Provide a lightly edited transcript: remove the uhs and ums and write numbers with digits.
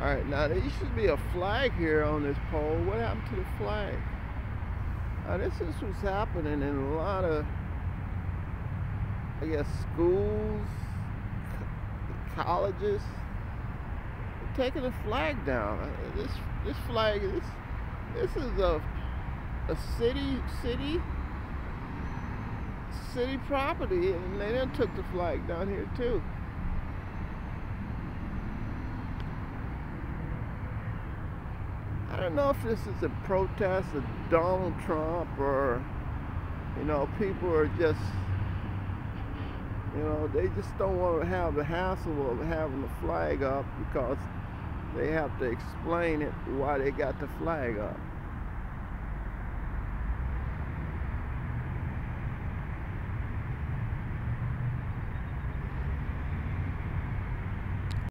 Alright, now there used to be a flag here on this pole. What happened to the flag? This is what's happening in a lot of, I guess, schools, colleges. They're taking the flag down. This flag is this is a city property, and they done took the flag down here too. I don't know if this is a protest of Donald Trump or, people are just, they just don't want to have the hassle of having the flag up because they have to explain it why they got the flag up.